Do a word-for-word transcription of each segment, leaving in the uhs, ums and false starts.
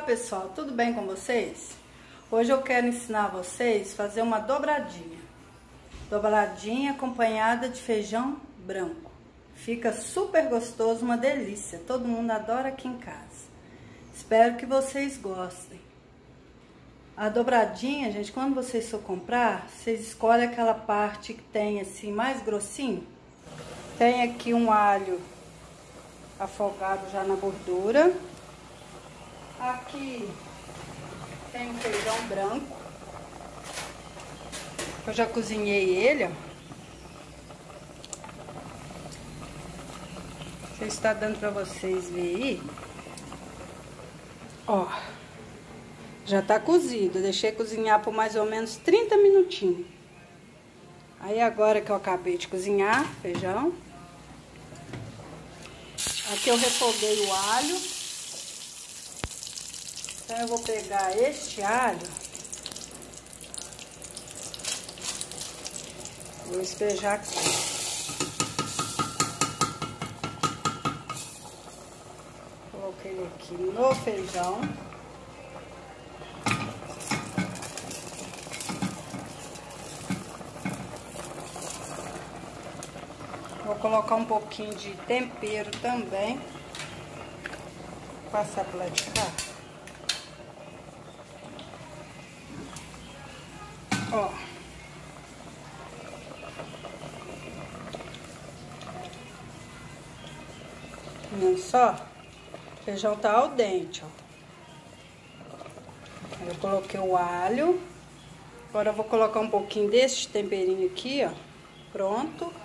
pessoal, tudo bem com vocês? Hoje eu quero ensinar vocês a fazer uma dobradinha. Dobradinha acompanhada de feijão branco. Fica super gostoso, uma delícia. Todo mundo adora aqui em casa. Espero que vocês gostem. A dobradinha, gente, quando vocês for comprar, vocês escolhem aquela parte que tem assim mais grossinho. Tem aqui um alho afogado já na gordura. Aqui tem um feijão branco. Eu já cozinhei ele, ó. Não sei se está dando para vocês ver aí. Ó, já tá cozido. Eu deixei cozinhar por mais ou menos trinta minutinhos. Aí agora que eu acabei de cozinhar feijão, aqui eu refoguei o alho. Então eu vou pegar este alho, vou espejar aqui. Coloquei ele aqui no feijão. Vou colocar um pouquinho de tempero também. Vou passar para lá de cá. Ó. Olha só. O feijão tá al dente, ó. Eu coloquei o alho. Agora eu vou colocar um pouquinho desse temperinho aqui, ó. Pronto.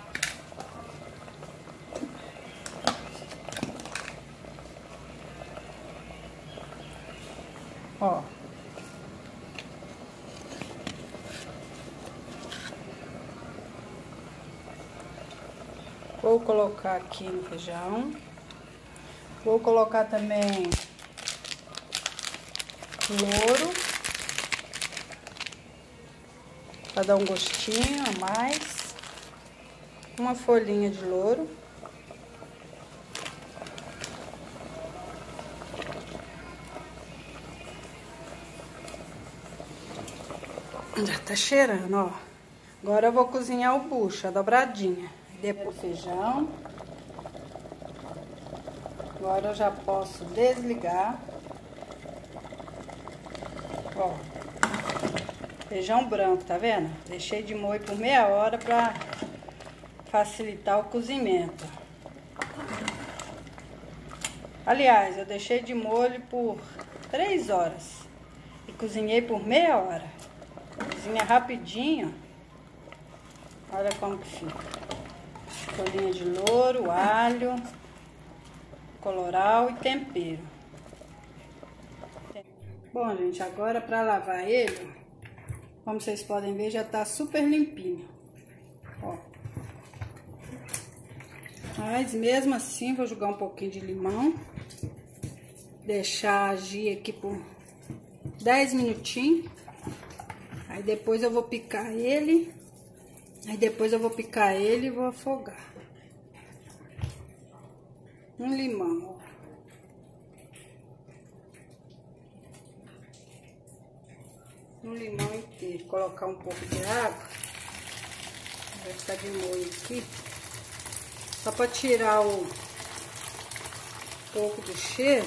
Ó. Vou colocar aqui no feijão. Vou colocar também louro, para dar um gostinho a mais. Uma folhinha de louro. Já tá cheirando, ó. Agora eu vou cozinhar o bucho, a dobradinha. Depois o feijão. Agora eu já posso desligar. Ó. Feijão branco, tá vendo? Deixei de moer por meia hora pra facilitar o cozimento. Aliás, eu deixei de molho por três horas. E cozinhei por meia hora. Cozinha rapidinho. Olha como que fica. Folhinha de louro, alho, colorau e tempero. Bom, gente, agora para lavar ele, como vocês podem ver, já tá super limpinho. Ó. Mas mesmo assim, vou jogar um pouquinho de limão. Deixar agir aqui por dez minutinhos. Aí depois eu vou picar ele. Aí depois eu vou picar ele e vou afogar. Um limão, ó. Um limão inteiro. Colocar um pouco de água. Vai ficar de molho aqui. Só para tirar o pouco do cheiro.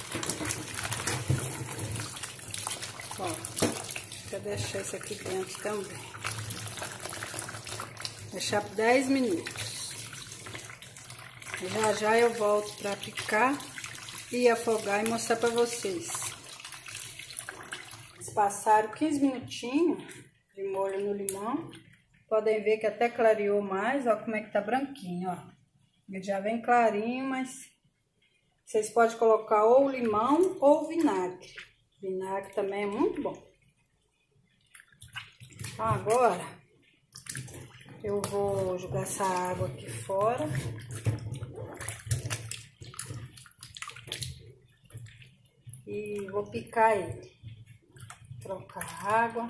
Ó. Vou deixar isso aqui dentro também. Deixar por dez minutos. Já já eu volto para picar e afogar e mostrar para vocês. Passaram quinze minutinhos de molho no limão. Podem ver que até clareou mais. Ó como é que tá branquinho, ó. Ele já vem clarinho, mas vocês podem colocar ou limão ou vinagre. Vinagre também é muito bom. Então, agora eu vou jogar essa água aqui fora. E vou picar ele. Trocar a água.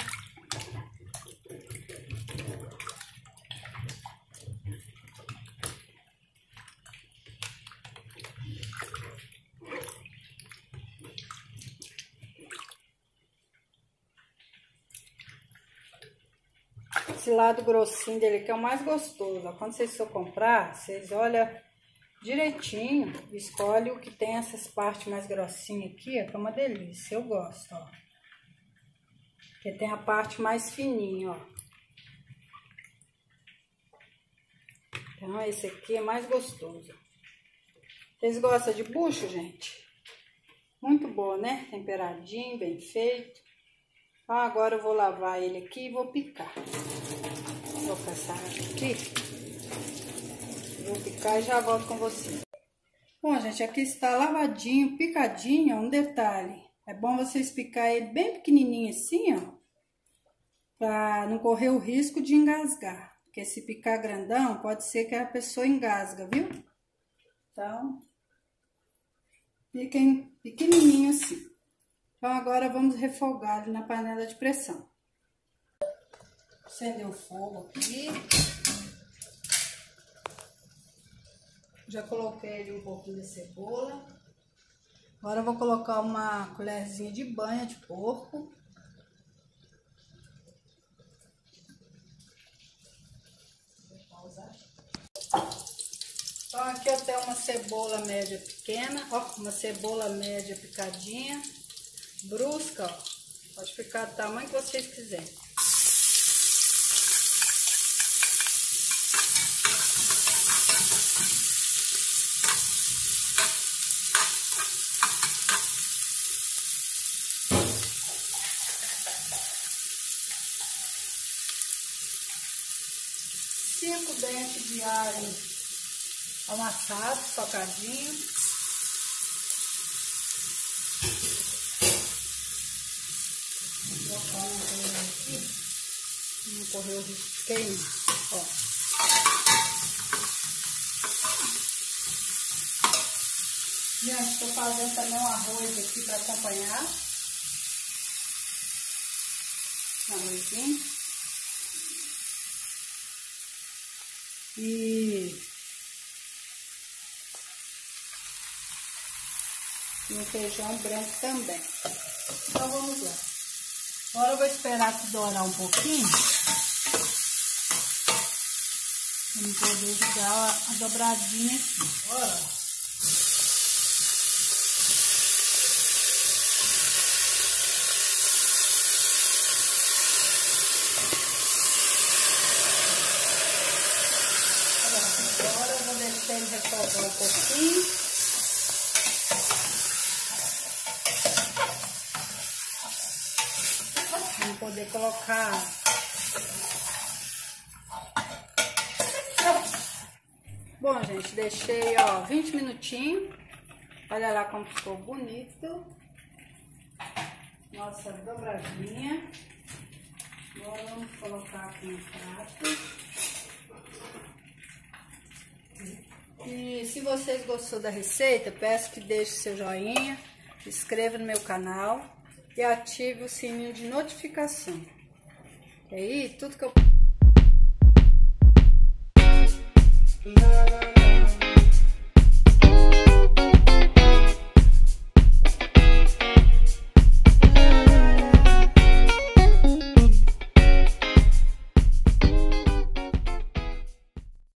esse lado grossinho dele que é o mais gostoso. Ó. Quando vocês for comprar, vocês olham direitinho, escolhe o que tem essas partes mais grossinhas aqui, ó, que é uma delícia, eu gosto, ó. Porque tem a parte mais fininha, ó. Então, esse aqui é mais gostoso. Vocês gostam de bucho, gente? Muito bom, né? Temperadinho, bem feito. Então, agora eu vou lavar ele aqui e vou picar. Vou passar aqui. Vou picar e já volto com vocês. Bom, gente, aqui está lavadinho, picadinho, ó, um detalhe. É bom vocês picar ele bem pequenininho assim, ó. Pra não correr o risco de engasgar. Porque se picar grandão, pode ser que a pessoa engasga, viu? Então, piquem pequenininho assim. Então, agora vamos refogar ele na panela de pressão. Acendeu o fogo aqui. Já coloquei ali um pouquinho de cebola. Agora eu vou colocar uma colherzinha de banha de porco. Então aqui eu tenho uma cebola média pequena, ó, uma cebola média picadinha, brusca, ó, pode ficar do tamanho que vocês quiserem. Cinco dentes de alho amassado, socadinho. Vou colocar uma coisa aqui, não correr o risco de queimar, ó. Gente, estou fazendo também um arroz aqui para acompanhar. Arrozinho. E um feijão branco também. Então vamos lá. Agora eu vou esperar que dourar um pouquinho. Vamos poder jogar a dobradinha aqui. Bora. Agora eu vou deixar ele refogar um pouquinho. Vamos poder colocar. Bom, gente, deixei, ó, vinte minutinhos. Olha lá como ficou bonito. Nossa dobradinha. Agora vamos colocar aqui no prato. E se vocês gostou da receita, peço que deixe seu joinha, se inscreva no meu canal e ative o sininho de notificação. E aí, tudo que eu...